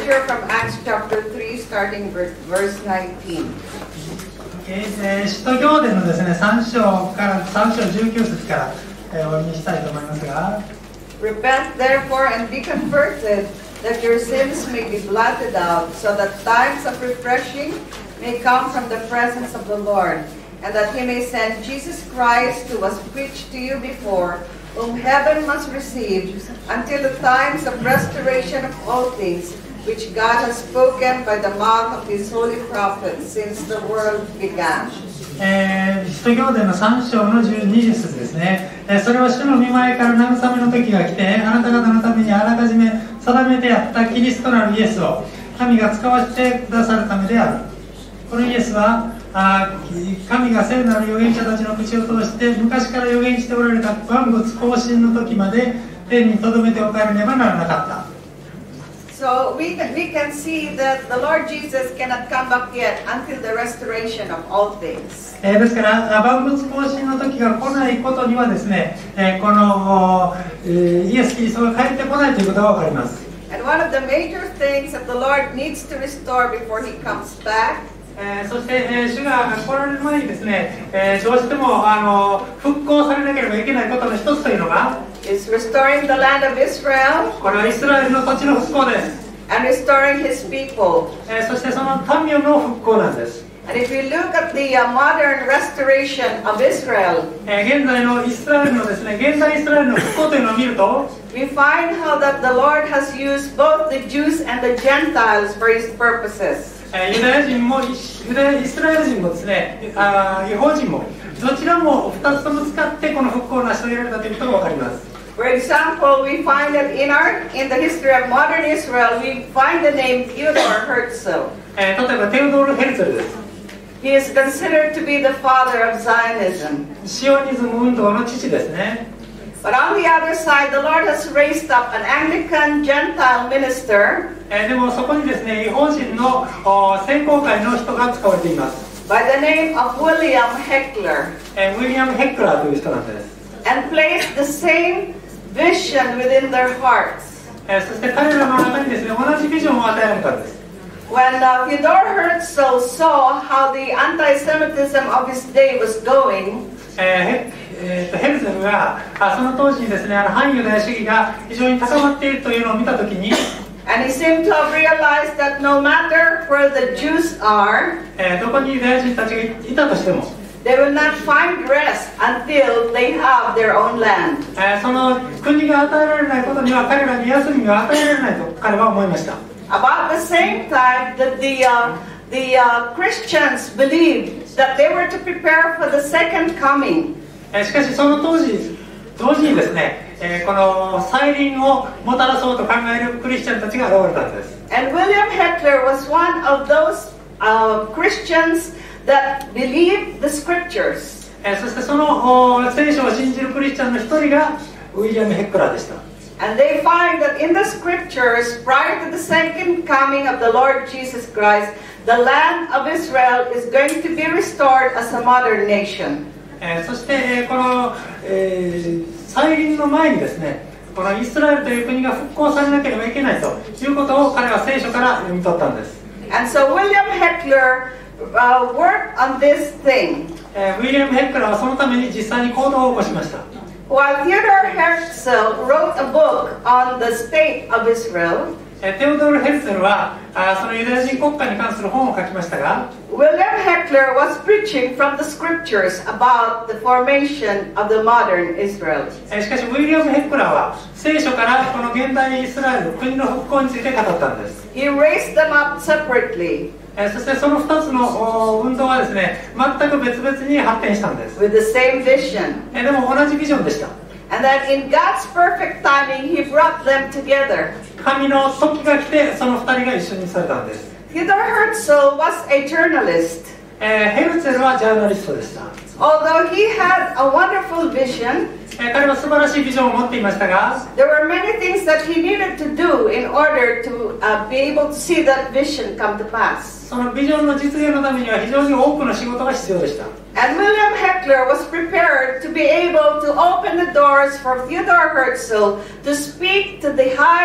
scripture from Acts chapter 3, starting verse 19. 使徒行伝のですね、3章19節から、お読みしたいと思いますが、 Repent therefore and be converted, that your sins may be blotted out, so that times of refreshing may come from the presence of the Lord, and that he may send Jesus Christ, who was preached to you before, whom heaven must receive, until the times of restoration of all things, which God has spoken by the mouth of his holy prophets since the world began. 使徒行伝の3章の20節ですね。それは主の御前から慰めの時が来て、あなた方のためにあらかじめ定めてあったキリストなるイエスを神が使わせてくださるためである。このイエスは神が聖なる預言者たちの口を通して昔から預言しておられた万物更新の時まで天に留めておかれねばならなかった。 So we can see that the Lord Jesus cannot come back yet until the restoration of all things. ですから万物更新の時が来ないことにはですね、このイエス・キリストが帰ってこないということが分かります。 And one of the major things that the Lord needs to restore before he comes back, そして、主が来られる前にですね、どうしても復興されなければいけないことの一つというのが is restoring the land of Israel これはイスラエルの土地の復興です。 and restoring his people. そしてその民の復興なんです。 And if you look at the modern restoration of Israel, 現在のイスラエルのですね、現代イスラエルの復興というのを見ると we find how that the Lord has used both the Jews and the Gentiles for his purposes. ユダヤ人もイスラエル人もですね、違法人もどちらも2つとも使ってこの復興を成し遂げられたということが分かります。 For example, we find that in the history of modern Israel, we find the name Theodor Herzl. 例えばテオドール・ヘルツェルです。 He is considered to be the father of Zionism. シオニズム運動の父ですね。 But on the other side, the Lord has raised up an Anglican Gentile minister でもそこにですね、違法人の選考会の人が使われています。 by the name of William Heckler ウィリアム・ヘックラーという人なんです。 and placed the same vision within their hearts. そして彼らの中にですね、同じビジョンを与えられたんです。 When Theodor Herzl saw how the anti-Semitism of his day was going, ヘルゼルがその当時にですね、反ユダヤ主義が非常に高まっているというのを見たときに、 and he seemed to have realized that no matter where the Jews are, どこにユダヤ人たちがいたとしても、 they will not find rest until they have their own land. その国が与えられないことには彼らに休みが与えられないと彼は思いました。 About the same time that the Christians believed that they were to prepare for the second coming. しかしその当時同時にですね、この再臨をもたらそうと考えるクリスチャンたちが現れたんです。 And William Heckler was one of those Christians that believed the scriptures. そしてその聖書を信じるクリスチャンの一人がウィリアム・ヘックラーでした。 And they find that in the scriptures, prior to the second coming of the Lord Jesus Christ, the land of Israel is going to be restored as a modern nation. そしてこの再臨の前にですね、このイスラエルという国が復興されなければいけないということを彼は聖書から読み取ったんです。 And so William Heckler worked on this thing. ウィリアム・ヘックラーはそのために実際に行動を起こしました。 While Theodor Herzl wrote a book on the state of Israel, テオドール・ヘルツェルはそのユダヤ人国家に関する本を書きましたが、 William Heckler was preaching from the scriptures about the formation of the modern Israel. しかしウィリアム・ヘックラーは聖書からこの現代イスラエル国の復興について語ったんです。 He raised them up separately. そしてその2つの運動はですね、全く別々に発展したんです。 With the same vision. でも同じビジョンでした。 And then in God's perfect timing, He brought them together. 神の時が来てその2人が一緒にされたんです。 Theodor Herzl was a journalist. ヘルツェルはジャーナリストでした。 Although he had a wonderful vision, 彼は素晴らしいビジョンを持っていましたが、 there were many things that he needed to do in order to be able to see that vision come to pass. そのビジョンの実現のためには非常に多くの仕事が必要でした。 And William Heckler was prepared to be able to open the doors for Theodor Herzl to speak to the high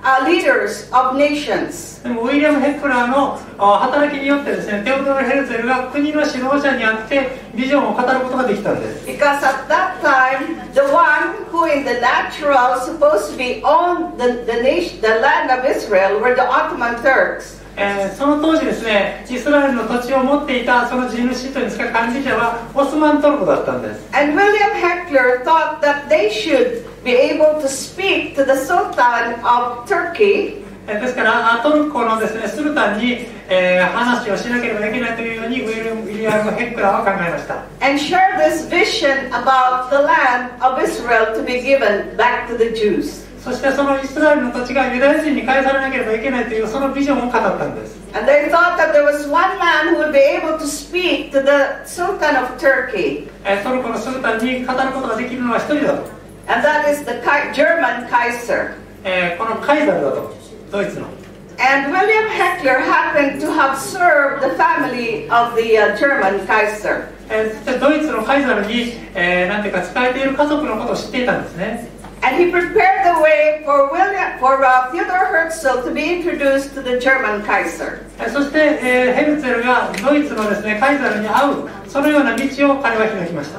leaders of nations. でもウィリアム・ヘックラーの働きによってですね、テオドル・ヘルツェルが国の指導者にあってビジョンを語ることができたんです。 Because at that time, the one who in the natural supposed to be on the land of Israel were the Ottoman Turks. その当時ですね、イスラエルの土地を持っていたその地主というんですか、管理者はオスマントルコだったんです。 And William Heckler thought that they should be able to speak to the Sultan of Turkey. ですからトルコのですね、スルタンに、話をしなければいけないというようにウィリアム・ヘックラーは考えました。 And share this vision about the land of Israel to be given back to the Jews. そしてそのイスラエルの土地がユダヤ人に返されなければいけないというそのビジョンを語ったんです。 And they thought that there was one man who would be able to speak to the Sultan of Turkey. トルコのスルタンに語ることができるのは一人だと。 And that is the German Kaiser. このカイザルだと、ドイツの。 And William Heckler happened to have served the family of the German Kaiser. ドイツのカイザルに、なんていうか仕えている家族のことを知っていたんですね。 And he prepared the way for Theodor Herzl to be introduced to the German Kaiser. そして、ヘルツェルがドイツのですね、カイザルに会うそのような道を彼は開きました。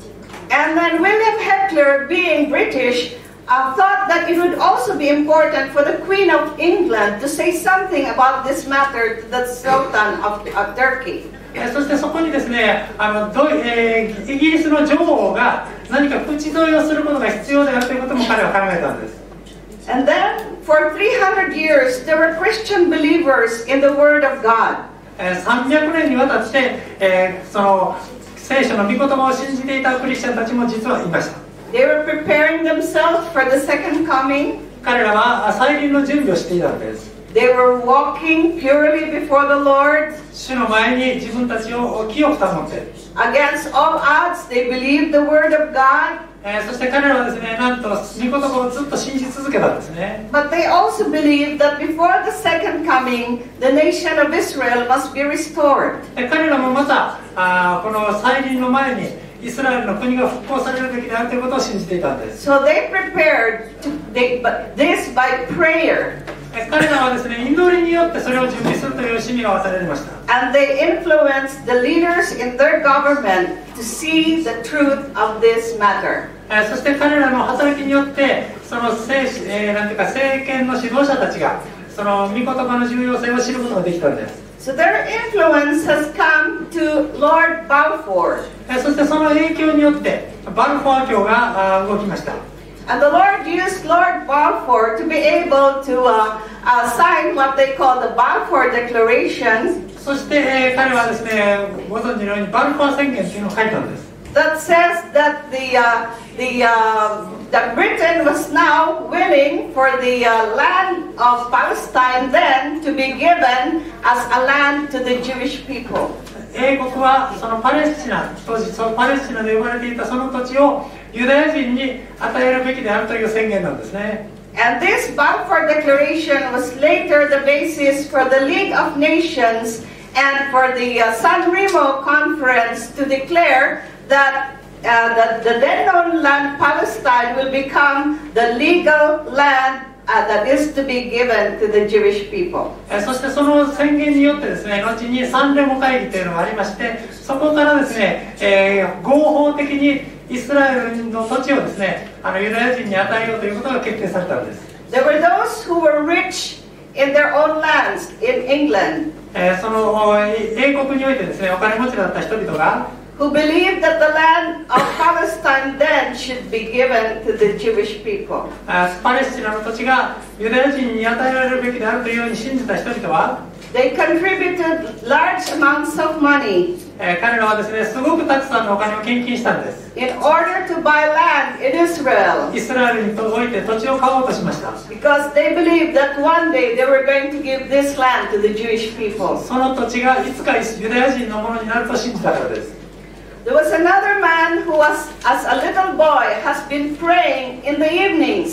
And then William Heckler, being British, thought that it would also be important for the Queen of England to say something about this matter to the Sultan of Turkey. そしてそこにですね、イギリスの女王が何か口添えをすることが必要であるということも彼は考えたんです。 And then, for 300 years, there were Christian believers in the Word of God. 300年にわたって、その聖書の御言葉を信じていたクリスチャンたちも実はいました。 They were preparing themselves for the second coming. 彼らは再臨の準備をしていたんです。 They were walking purely before the Lord. 主の前に自分たちを清く保って、 Against all odds, they believed the Word of God. そして彼らはですね、なんと御言葉をずっと信じ続けたんですね。 But they also believed that before the second coming, the nation of Israel must be restored. 彼らもまたこの再臨の前にイスラエルの国が復興されるべきであるということを信じていたんです。 So they prepared this by prayer. 彼らはですね、祈りによってそれを準備するという使命が与えられました。 And they influenced the leaders in their government to see the truth of this matter. そして彼らの働きによってそのなんていうか政権の指導者たちがその御言葉の重要性を知ることができたんです。 So their influence has come to Lord Balfour. そしてその影響によってバルフォア教が動きました。 And the Lord used Lord Balfour to be able to sign what they call the Balfour Declaration. そして彼はですね、ご存知のようにバルフォア宣言というのを書いたんです。 That says that that Britain was now willing for the land of Palestine then to be given as a land to the Jewish people. 英国はそのパレスチナ、当時そのパレスチナで呼ばれていたその土地をユダヤ人に与えるべきであるという宣言なんですね。 And this Balfour Declaration was later the basis for the League of Nations and for the San Remo Conference to declare that the then known land Palestine will become the legal land that is to be given to the Jewish people. そしてその宣言によってですね、後にサンレモ会議というのがありまして、そこからですね、合法的にイスラエルの土地をですね、ユダヤ人に与えようということが決定されたんです。 There were those who were rich in their own lands in England. その英国においてですね、お金持ちだった人々が who believed that the land of Palestine then should be given to the Jewish people. パレスチナの土地がユダヤ人に与えられるべきであるというように信じた人々は、 they contributed large amounts of money. 彼らはですね、すごくたくさんのお金を献金したんです。 In order to buy land in Israel. イスラエルにおいて土地を買おうとしました。 Because they believed that one day they were going to give this land to the Jewish people. その土地がいつかユダヤ人のものになると信じたからです。 There was another man who was, as a little boy, has been praying in the evenings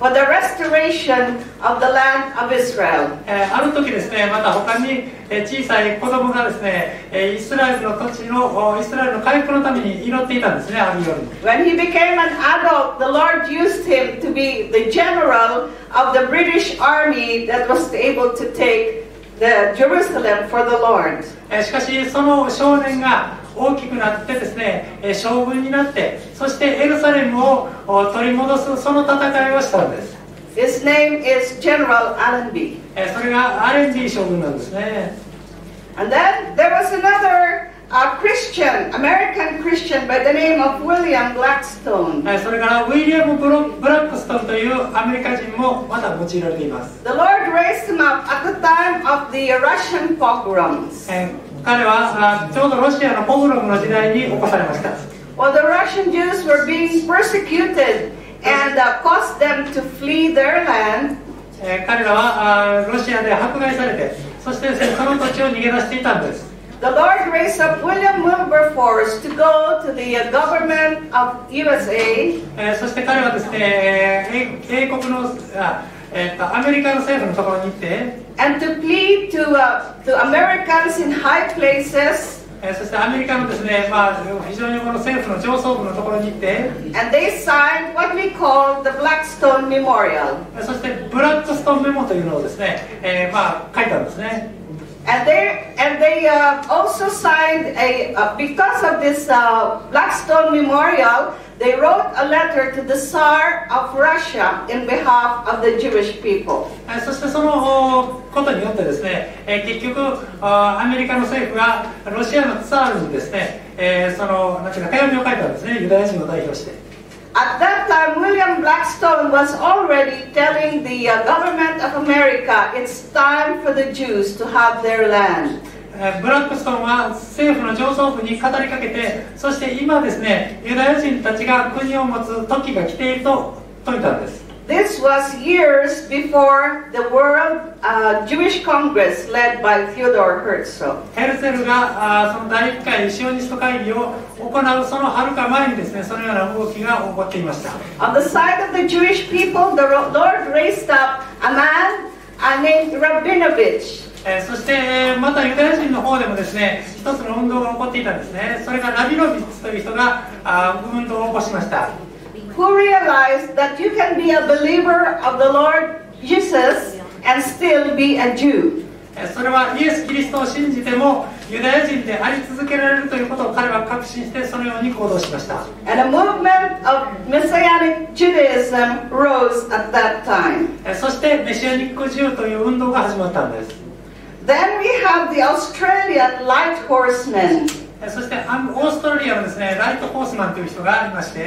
for the restoration of the land of Israel. ある時ですね、また他に小さい子供がですね、イスラエルの土地のイスラエルの回復のために祈っていたんですね、ある夜に。 When he became an adult, the Lord used him to be the general of the British army that was able to take the Jerusalem for the Lord. しかしその少年が大きくなってですね、将軍になって、そしてエルサレムを取り戻すその戦いをしたんです。 His name is General Allenby. それがアレンビー将軍なんですね。 And then there was another Christian, American Christian by the name of William Blackstone. それからウィリアム・ブラックストンというアメリカ人もまた用いられています。 The Lord raised him up at the time of the Russian pogroms. 彼はちょうどロシアのポグロムの時代に起こされました。 While the Russian Jews were being persecuted and caused them to flee their land, 彼らはロシアで迫害されて、そしてその土地を逃げ出していたんです。 The Lord raised up William Wilberforce to go to the government of USA. そして彼はですね、英国のアメリカの政府のところに行って、 and to plead to Americans in high places. そしてアメリカのですね、非常にこの政府の上層部のところに行って、 and they signed what we call the Blackstone Memorial. そしてブラックストンメモというのをですね、書いたんですね。 And they also signed because of this Blackstone Memorial, they wrote a letter to the Tsar of Russia in behalf of the Jewish people. そしてそのことによってですね、結局アメリカの政府がロシアのツァールにですね、そのなんていうか手紙を書いたんですね、ユダヤ人を代表して。 At that time, William Blackstone was already telling the government of America it's time for the Jews to have their land. ブラックストンは政府の上層部に語りかけて、そして今ですね、ユダヤ人たちが国を持つ時が来ていると説いたんです。 This was years before the World Jewish Congress led by Theodore Herzl. ヘルツェルがその第1回シオニスト会議を行うその遥か前にですね、そのような動きが起こっていました。 On the side of the Jewish people, the Lord raised up a man named Rabinovich. そしてまたユダヤ人の方でもですね、一つの運動が起こっていたんですね。それがラビノビッツという人が運動を起こしました。 Who realized that you can be a believer of the Lord Jesus and still be a Jew. それはイエス・キリストを信じてもユダヤ人であり続けられるということを彼は確信してそのように行動しました。 And a movement of Messianic Judaism rose at that time. そしてメシアニック・ジューという運動が始まったんです。 Then we have the Australian Light Horsemen. そしてオーストラリアのですね、ライトホースマンという人がいまして、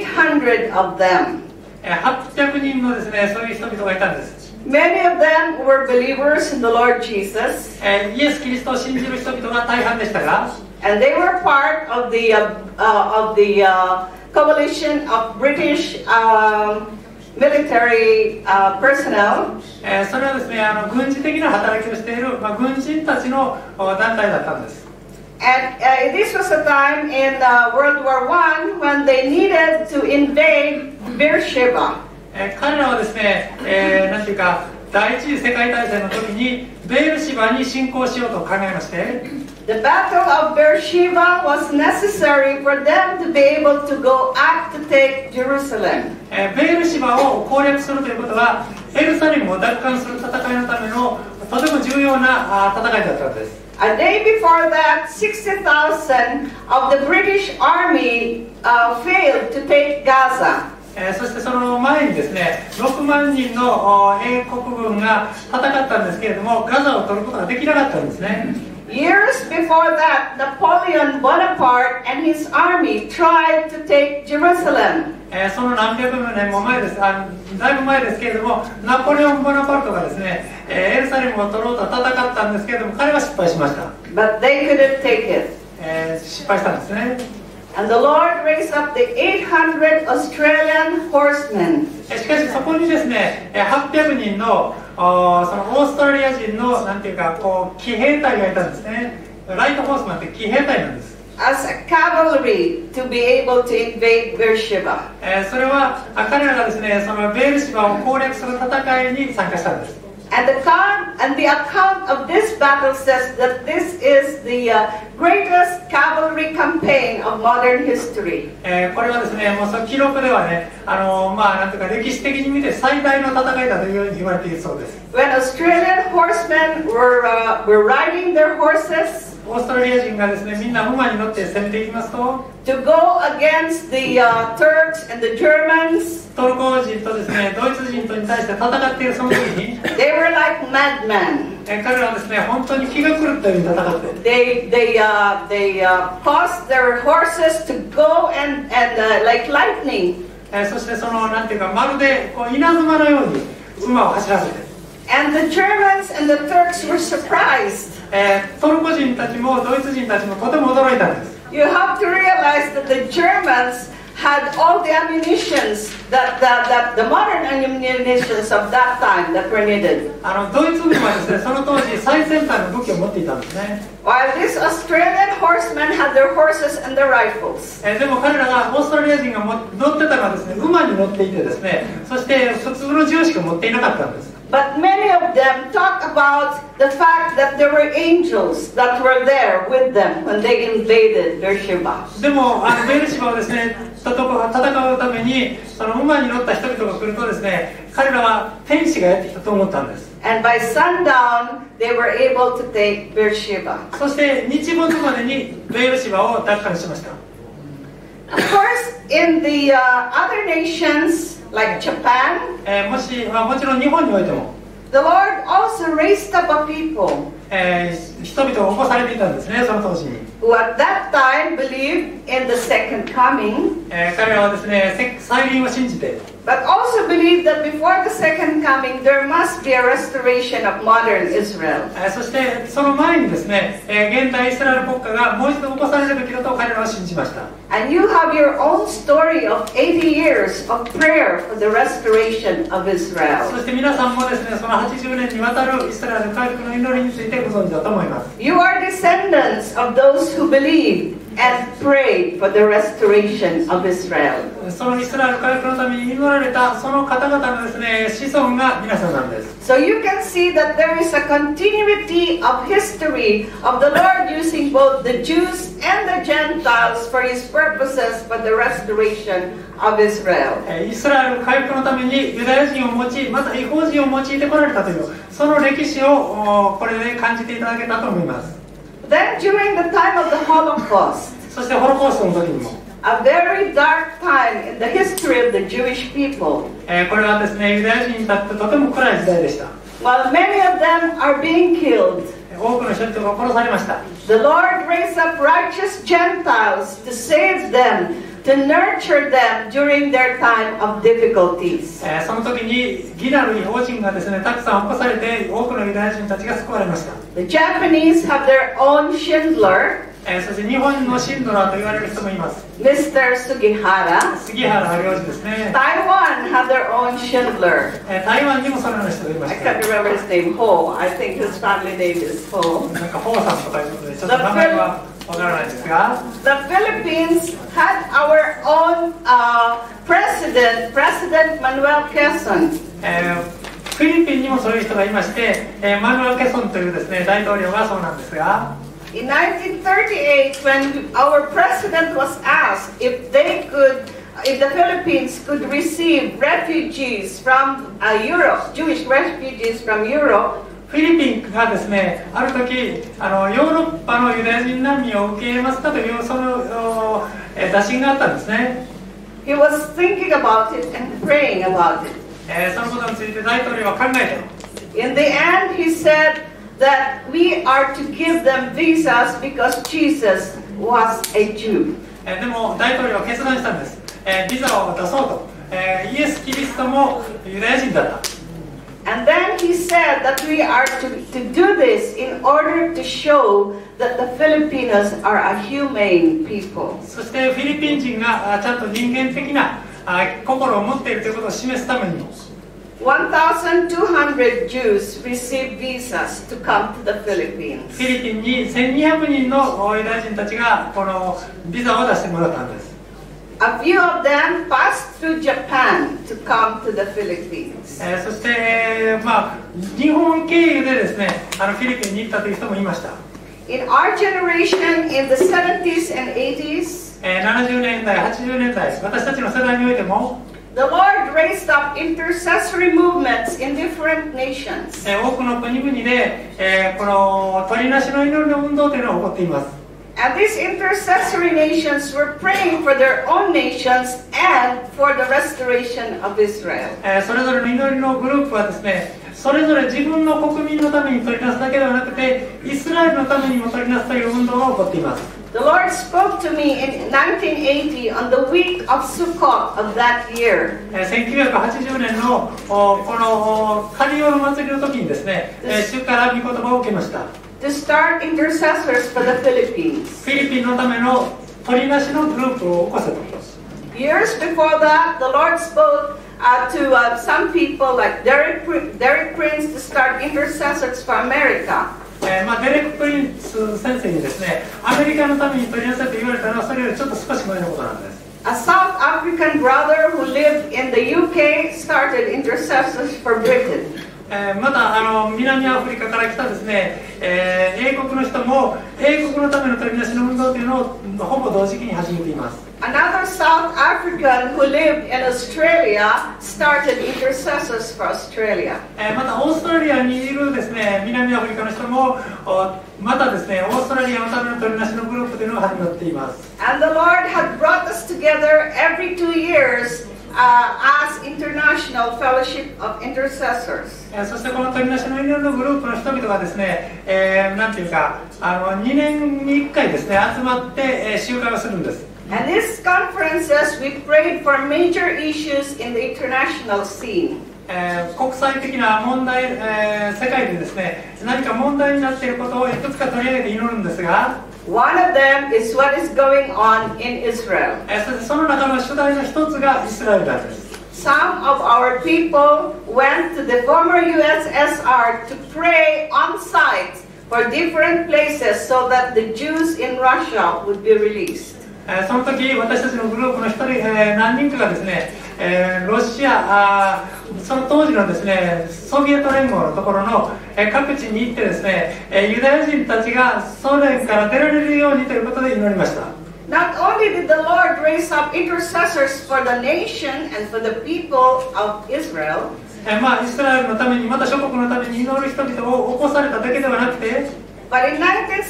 800 of them. 800人のですね、そういう人々がいたんです。 Many of them were believers in the Lord Jesus. イエス・キリストを信じる人々が大半でしたが、 And they were part of the coalition of British military personnel. それはですね、軍事的な働きをしている、軍人たちの団体だったんです。 And this was a time in World War I when they needed to invade Beersheba. 彼らはですね、なんていうか第一次世界大戦の時にベールシバに侵攻しようと考えまして、 The Battle of Beersheba was necessary for them to be able to go up to take Jerusalem. ベールシバを攻略するということはエルサレムを奪還する戦いのためのとても重要な戦いだったんです。 A day before that, 60,000 of the British army failed to take Gaza. そしてその前にですね、6万人の英国軍が戦ったんですけれども、ガザを取ることができなかったんですね。 Years before that, Napoleon Bonaparte and his army tried to take Jerusalem. その何百年も前です、だいぶ前ですけれども、ナポレオン・ボナパルトがですね、エルサレムを取ろうと戦ったんですけれども、彼は失敗しました。 But they couldn't take it. 失敗したんですね。 And the Lord raised up the 800 Australian horsemen. しかしそこにですね、800人のそのオーストラリア人のなんていうか騎兵隊がいたんですね。ライトホースマンって騎兵隊なんです。 As a cavalry to be able to invade Beersheba. それは彼らがですね、そのベールシバを攻略する戦いに参加したんです。 And the account of this battle says that this is the greatest cavalry campaign of modern history. これはですね、もうその記録ではね、なんていうか歴史的に見て最大の戦いだというように言われているそうです。 When Australian horsemen were riding their horses, オーストラリア人がですね、みんな馬に乗って攻めていきますと、 to go against the Turks and the Germans, トルコ人とですね、ドイツ人とに対して戦っているその時に、 they were like madmen. 彼らはですね、本当に気が狂ったように戦って、 They caused their horses to go and like lightning. そしてそのなんていうかまるでこう稲妻のように馬を走らせて、 And the Germans and the Turks were surprised. トルコ人たちもドイツ人たちもとても驚いたんです。 You have to realize that the Germans had all the ammunitions that the modern ammunitions of that time that were needed. ドイツ軍はですね、その当時最先端の武器を持っていたんですね。 While these Australian horsemen had their horses and their rifles. でも彼らがオーストラリア人が乗ってたのはですね、馬に乗っていてですね、そして普通の銃しか持っていなかったんです。 But many of them talk about the fact that there were angels that were there with them when they invaded Beersheba. でもベルシバをですね、戦うためにその馬に乗った人々が来るとですね、彼らは天使がやってきたと思ったんです。 And by sundown, they were able to take Beersheba. そして日没までにベルシバを奪還しました。 Of course, in the other nations like Japan, もちろん日本においても、 the Lord also raised up a people 人々が起こされていたんですね、その当時に。 who at that time believed in the second coming, 彼らはですね、再臨を信じて、 but also believed that before the second coming, there must be a restoration of modern Israel. そしてその前にですね、現代イスラエル国家がもう一度起こされるべきだと彼らは信じました。 And you have your own story of 80 years of prayer for the restoration of そ Israel. して皆さんもですね、その80年にわたるイスラエル回復の祈りについてご存知だと思います。 You are descendants of those who believed and prayed for the restoration of Israel. そのイスラエル回復のために祈られたその方々のですね、子孫が皆さんなんです。 So you can see that there is a continuity of history of the Lord using both the Jews and the Gentiles for His purposes for the restoration of Israel. イスラエル回復のためにユダヤ人を用い、また異邦人を用いてこられたという、その歴史をこれで感じていただけたと思います。 Then during the time of the Holocaust, そしてホロコーストの時にも、 a very dark time in the history of the Jewish people, これはですね、ユダヤ人にとってとても暗い時代でした。 while many of them are being killed, 多くの人々が殺されました。 the Lord raised up righteous Gentiles to save them, to nurture them during their time of difficulties. その時に義なる異邦人がですね、たくさん起こされて多くのユダヤ人たちが救われました。 The Japanese have their own Schindler, そして日本のシンドラーと言われる人もいます。 Mr. Sugihara. 杉原良二ですね。 Taiwan had their own Schindler. 台湾にもそのような人がいま I した。 can't remember his name, Ho. I think his family name is Ho. なんかホーさんとかいうことでちょっと名前はわからないですが、 The Philippines had our own President Manuel Quezon. フィリピンにもそういう人がいまして、マヌエル・ケソンというですね、大統領がそうなんですが、 In 1938, when our president was asked if the Philippines could receive refugees from Europe, Jewish refugees from Europe, フィリピンがですね、ある時ヨーロッパのユダヤ人難民を受け入れますかというその打診があったんですね。 he was thinking about it and praying about it. そのことについて大統領は考えて、 In the end, he said that we are to give them visas because Jesus was a Jew. でも大統領は決断したんです。ビザを出そうと。イエス・キリストもユダヤ人だった。 And then he said that we are to do this in order to show that the Filipinos are a humane people. そしてフィリピン人がちゃんと人間的な心を持っているということを示すためにも、 1,200 Jews received visas to come to the Philippines. フィリピンに1200人のユダヤ人たちがこのビザを出してもらったんです。 A few of them passed through Japan to come to the Philippines. そして、日本経由でですね、フィリピンに行ったという人もいました。 In our generation, in the 70s and 80s, 70年代、80年代、私たちの世代においても、 the Lord raised up intercessory movements in different nations. 多くの国々で、この鳥なしの祈りの運動というのが起こっています。 And these intercessory nations were praying for their own nations and for the restoration of Israel. それぞれの祈りのグループはですね、それぞれ自分の国民のために取りなすだけではなくて、イスラエルのためにも取りなすという運動が起こっています。 The Lord spoke to me in 1980 on the week of Sukkot of that year. 1980年のこのカリオの祭りの時にですね、主から御言葉を受けました。 To start intercessors for the Philippines. フィリピンのための取りなしのグループを起こせと。 Years before that, the Lord spoke to some people like Derek Prince to start intercessors for America. デレック・プリンス先生にですね、アメリカのために取りなさいと言われたのはそれよりちょっと少し前のことなんです。 A South African brother who lived in the UK started intercessors for Britain. また南アフリカから来たですね、英国の人も英国のための取りなしの運動というのをほぼ同時期に始めています。 Another South African who lived in Australia started intercessors for Australia. またオーストラリアにいるですね、南アフリカの人もまたですね、オーストラリアのための取りなしのグループというのが始まっています。 And the Lord had brought us together every 2 years as International Fellowship of Intercessors. そしてこの取りなしの祈りのグループの人々がですね、なんていうか2年に1回ですね、集まって、集会をするんです。 And these conferences, we prayed for major issues in the international scene. 国際的な問題、世界でですね、何か問題になっていることをいくつか取り上げて祈るんですが、 One of them is what is going on in Israel. その中の主題の一つがイスラエルなんです。 Some of our people went to the former USSR to pray on site for different places so that the Jews in Russia would be released. その時私たちのグループの一人、何人かがですね、ロシアその当時のですねソビエト連合のところの、各地に行ってですね、ユダヤ人たちがソ連から出られるようにということで祈りました。 Not only did the Lord raise up intercessors for the nation and for the people of Israel, イスラエルのためにまた諸国のために祈る人々を起こされただけではなくて、 but in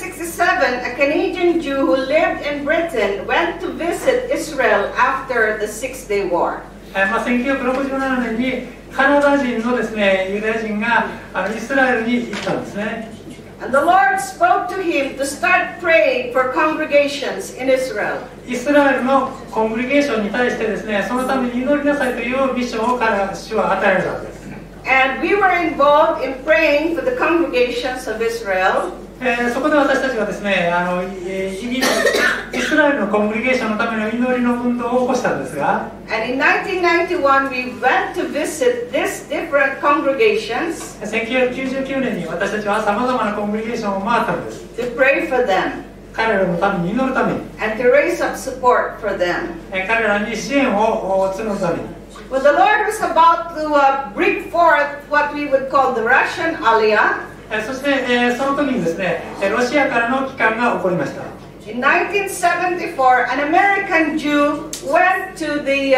1967, a Canadian Jew who lived in Britain went to visit Israel after the Six-Day War. 1967年にカナダ人のですね、ユダヤ人がイスラエルに行ったんですね。 And the Lord spoke to him to start praying for congregations in Israel. イスラエルのコングリゲーションに対してですね、そのために祈りなさいというミッションを主は与えられたんです。 And we were involved in praying for the congregations of Israel. そこで私たちはですね、イスラエルのコングリゲーションのための祈りの運動を起こしたんですが、 And in 1991, we went to visit these different congregations 1999年に私たちはさまざまなコングリゲーションを回ったんです。 to pray for them 彼らのために祈るために、 and to raise up support for them. 彼らに支援を募るために。 Well, the Lord was about to bring forth what we would call the Russian Aliyah. そして、その時にですね、ロシアからの帰還が起こりました。 In 1974, an American Jew went to the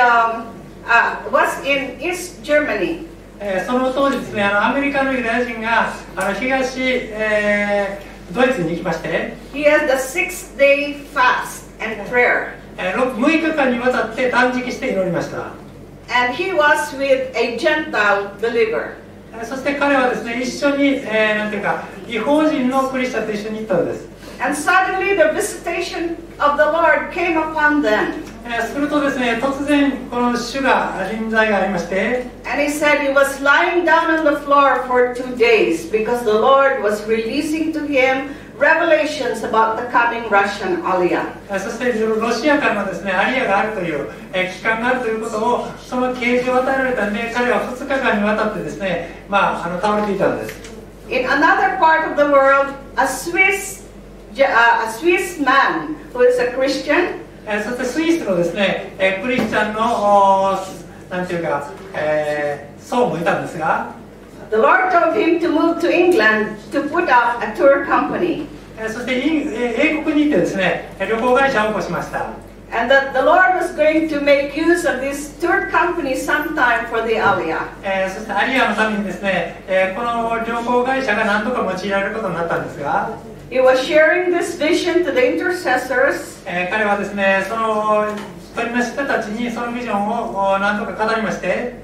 was in East Germany. その当時ですね、アメリカのユダヤ人が東、ドイツに行きまして、 He has the 6-day fast and prayer. 6日間にわたって断食して祈りました。 And he was with a Gentile believer. そして彼はですね、一緒に、なんていうか、異邦人のクリスチャンと一緒に行ったんです。 And suddenly the visitation of the Lord came upon them. するとですね、突然この主が臨在がありまして、 And he said he was lying down on the floor for 2 days because the Lord was releasing to him revelations about the coming Russian Aliyah. そしてロシアからのですね、アリアがあるという、期間があるということを、その啓示を与えられたんで、彼は2日間にわたってですね、倒れていたんです。 In another part of the world, a Swiss man who is a Christian そしてスイスのですね、クリスチャンのなんていうか、層もいたんですが、 The Lord told him to move to England to put up a tour company. そして英国に行ってですね、旅行会社を起こしました。 And that the Lord was going to make use of this tour company sometime for the Aliyah. そしてアリアのためにですね、この旅行会社が何とか用いられることになったんですが、 He was sharing this vision to the intercessors. 彼はですね、その取りなし人たちにそのビジョンを何とか語りまして、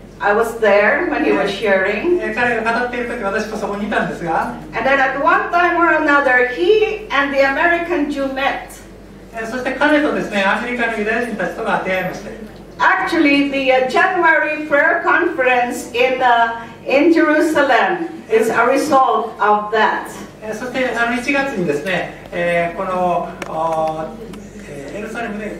I was there when he was sharing. 彼が語っている時、私もそこにいたんですが、 And then at one time or another, he and the American Jew met. そして彼とですね、アメリカのユダヤ人たちとが出会いまして、 Actually, the January prayer conference in Jerusalem is a result of that. そして1月にですね、このエルサレムで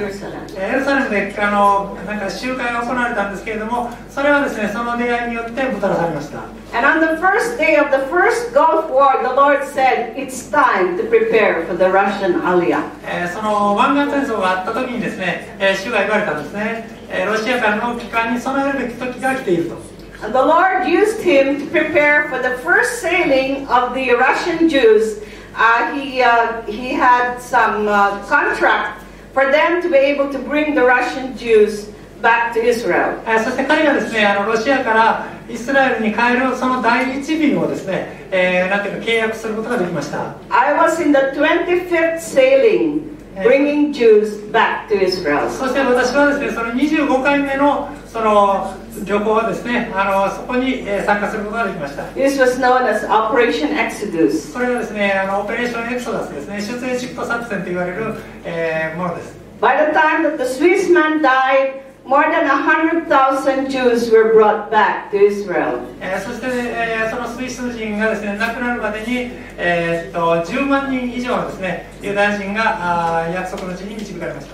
なんか集会が行われたんですけれども、それはですね、その出会いによってもたらされました。 And on the first day of the first Gulf War, the Lord said, "It's time to prepare for the Russian Aliyah." その湾岸戦争があった時にですね、主が言われたんですね、ロシアからの帰還に備えるべき時が来ていると。 And the Lord used him to prepare for the first sailing of the Russian Jews. He had some contract for them to be able to bring the Russian Jews back to Israel. そして彼がですね、ロシアからイスラエルに帰るその第一便をですね、なんていうか契約することができました。 I was in the 25th sailing, bringing Jews back to Israel. そして私はですね、その25回目のその旅行はですね、そこに参加することができました。 This was known as Operation Exodus. これはですね、オペレーションエクソダスですね、出エジプト作戦と言われる、ものです。 By the time that the Swiss man died, more than 100,000 Jews were brought back to Israel. そして、そのスイス人がですね、亡くなるまでに、10万人以上のですね、ユダヤ人が約束の地に導かれました。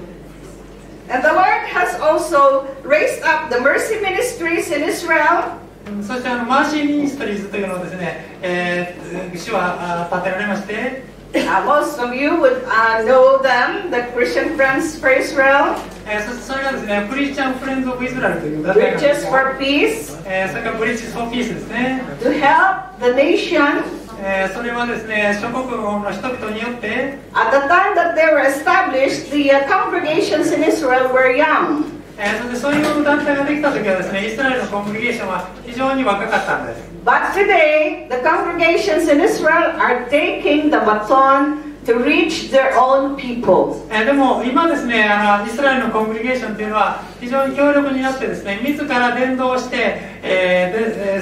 And the Lord has also raised up the mercy ministries in Israel. そしてマーシーミニストリーズというのをですね、主は立てられまして、 Most of you would know them, the Christian Friends for Israel. それがですね、クリスチャン・フレンズ・オブ・イスラエルという団体なんです Bridges for Peace. それからブリッジ・フォー・ピースですね。 To help the nation. それはですね、諸国の人々によって、 At the time that they were established, the congregations in Israel were young. そういう団体ができた時はですね、イスラエルのコングリゲーションは非常に若かったんです。 But today, the congregations in Israel are taking the baton to reach their own people. でも今ですね、イスラエルのコングリゲーションというのは非常に強力になってですね、自ら伝道して、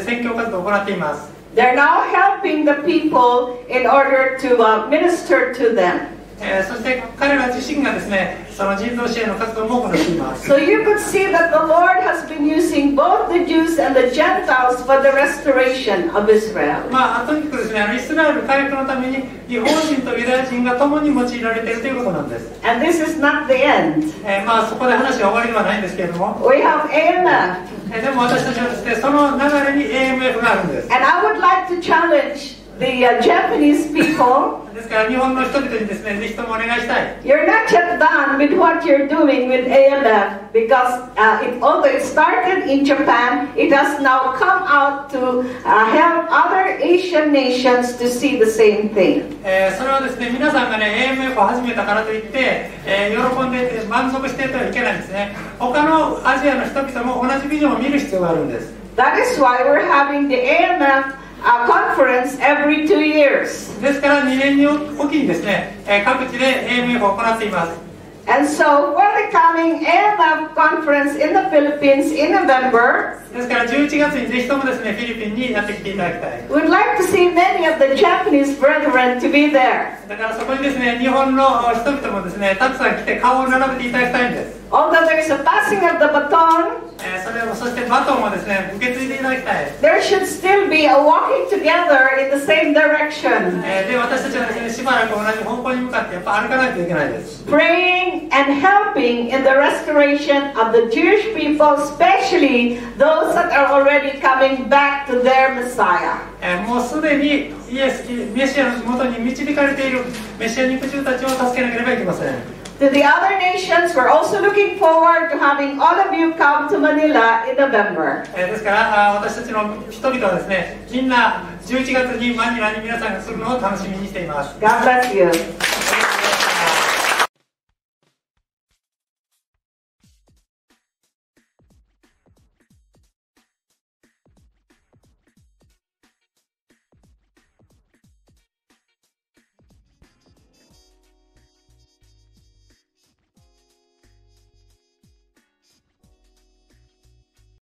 宣教活動を行っています。 They're now helping the people in order to minister to them. そして彼ら自身がですね、その人道支援の活動も行っています。 So you could see that the Lord has been using both the Jews and the Gentiles for the restoration of Israel. とにかくですね、イスラエル回復のために違法人とユダヤ人が共に用いられているということなんです。 And this is not the end. そこで話は終わりではないんですけれども、 We have AMF. でも私たちはですね、その流れに AMF があるんです。 And I would like to challenge the Japanese people. ですから日本の人々にですね、ぜひともお願いしたい。 You're not yet done with what you're doing with AMF because although it started in Japan, it has now come out to help other Asian nations to see the same thing. それはですね、皆さんがね、AMF を始めたからといって、喜んで満足していてはいけないんですね。他のアジアの人々も同じビジョンを見る必要があるんです。 That is why we're having the AMF conference every 2 years. ですから2年におきにですね、各地で AMF を行っています。 And so for the coming AMF conference in the Philippines in November, ですから11月にぜひともですね、フィリピンにやってきていただきたい。 we'd like to see many of the Japanese brethren to be there. だからそこにですね、日本の人々もですね、たくさん来て顔を並べていただきたいんです。 Although there is a passing of the baton, そしてバトンをですね、受け継いでいただきたい。 there should still be a walking together in the same direction, で、私たちはですね、しばらく同じ方向に向かってやっぱ歩かないといけないです。 praying and helping in the restoration of the Jewish people, especially those that are already coming back to their Messiah. もうすでにメシアの元に導かれているメシア肉汁たちを助けなければいけません。 To the other nations, we're also looking forward to having all of you come to Manila in November. ですから私たちの人々はですね、みんな11月にマニラに皆さんが来るのを楽しみにしています。 God bless you.